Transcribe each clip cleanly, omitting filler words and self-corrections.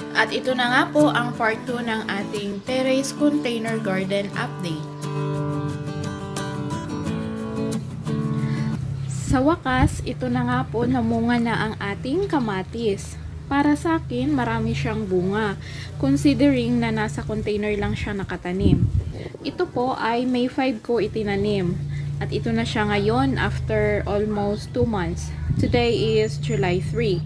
At ito na nga po ang part 2 ng ating terrace container garden update. Sa wakas, ito na nga po namunga na ang ating kamatis. Para sa akin, marami siyang bunga, considering na nasa container lang siya nakatanim. Ito po ay May 5 ko itinanim. At ito na siya ngayon after almost 2 months. Today is July 3.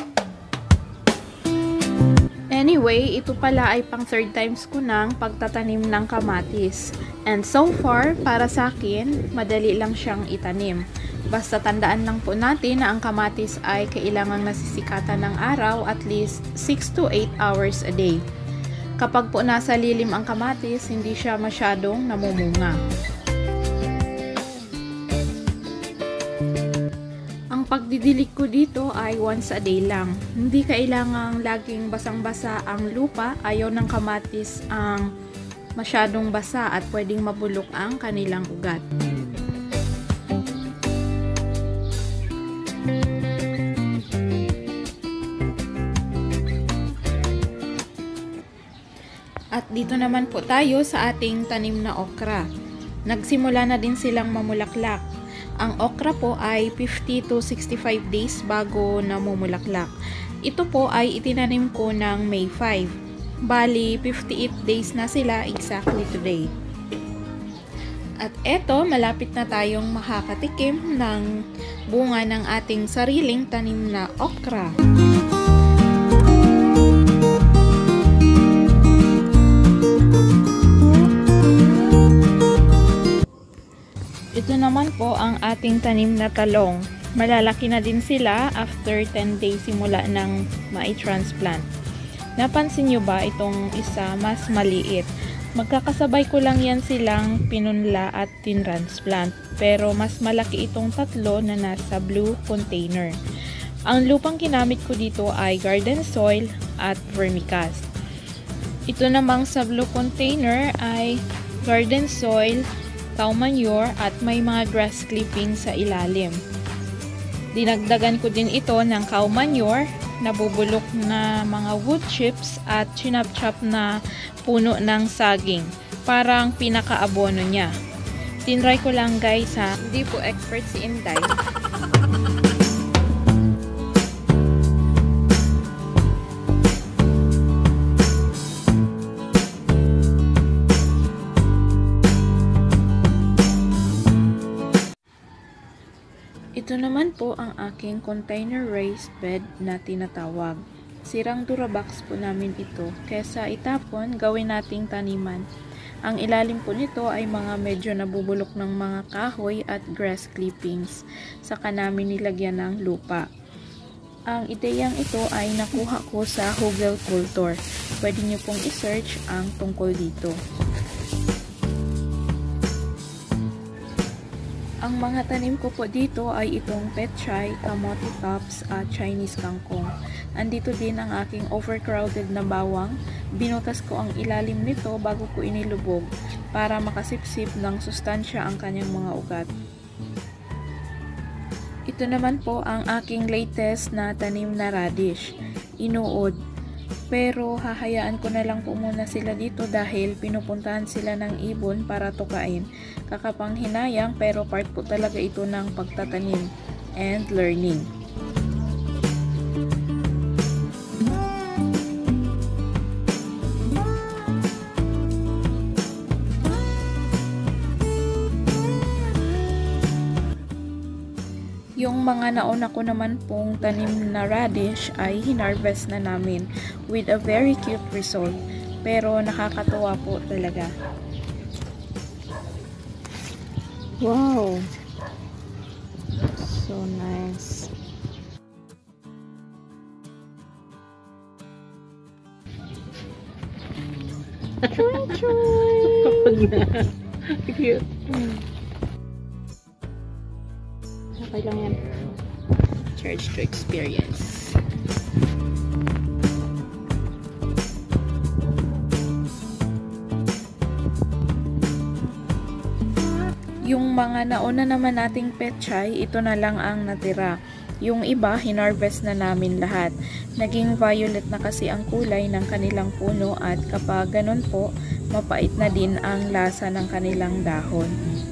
Anyway, ito pala ay pang 3rd times ko ng pagtatanim ng kamatis. And so far, para sa akin, madali lang siyang itanim. Basta tandaan lang po natin na ang kamatis ay kailangang nasisikatan ng araw at least 6 to 8 hours a day. Kapag po nasa lilim ang kamatis, hindi siya masyadong namumunga. Ang pagdidilig ko dito ay once a day lang. Hindi kailangang laging basang-basa ang lupa. Ayaw ng kamatis ang masyadong basa at pwedeng mabulok ang kanilang ugat. At dito naman po tayo sa ating tanim na okra. Nagsimula na din silang mamulaklak. Ang okra po ay 50 to 65 days bago namumulaklak. Ito po ay itinanim ko ng May 5. Bali, 58 days na sila exactly today. At eto, malapit na tayong makakatikim ng bunga ng ating sariling tanim na okra. Ito naman po ang ating tanim na talong. Malalaki na din sila after 10 days simula ng mai-transplant. Napansin nyo ba itong isa mas maliit? Magkakasabay ko lang yan silang pinunla at tin-transplant. Pero mas malaki itong tatlo na nasa blue container. Ang lupang kinamit ko dito ay garden soil at vermicast. Ito namang sa blue container ay garden soil, cow manure at may mga grass clippings sa ilalim. Dinagdagan ko din ito ng cow manure, nabubulok na mga wood chips at chinap-chop na puno ng saging. Parang pinaka-abono niya. Tinry ko lang guys ha, hindi po expert si Inday. Ito naman po ang aking container raised bed na tinatawag. Sirang durabox po namin ito. Kesa itapon, gawin nating taniman. Ang ilalim po nito ay mga medyo nabubulok ng mga kahoy at grass clippings. Saka namin nilagyan ng lupa. Ang ideyang ito ay nakuha ko sa Google Culture. Pwede nyo pong i-search ang tungkol dito. Ang mga tanim ko po dito ay itong petchay, kamote tops at Chinese kangkong. Andito din ang aking overcrowded na bawang. Binutas ko ang ilalim nito bago ko inilubog para makasipsip ng sustansya ang kanyang mga ugat. Ito naman po ang aking latest na tanim na radish, inuod. Pero hahayaan ko na lang po muna sila dito dahil pinupuntahan sila ng ibon para tukain. Kakapanghinayang pero part po talaga ito ng pagtatanim and learning. Yung mga nauna ko naman pong tanim na radish ay hinarvest na namin with a very cute result. Pero nakakatuwa po talaga. Wow! So nice. Choy choy! Cute. Okay lang yan. Charge to experience. Yung mga nauna naman nating petchay, ito na lang ang natira. Yung iba, hinarvest na namin lahat. Naging violet na kasi ang kulay ng kanilang puno at kapag ganun po, mapait na din ang lasa ng kanilang dahon.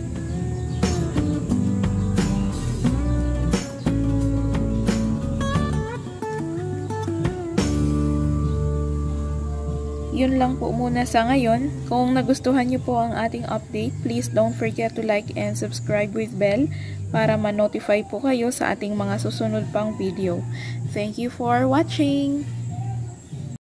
Yun lang po muna sa ngayon. Kung nagustuhan niyo po ang ating update, please don't forget to like and subscribe with bell para ma-notify po kayo sa ating mga susunod pang video. Thank you for watching!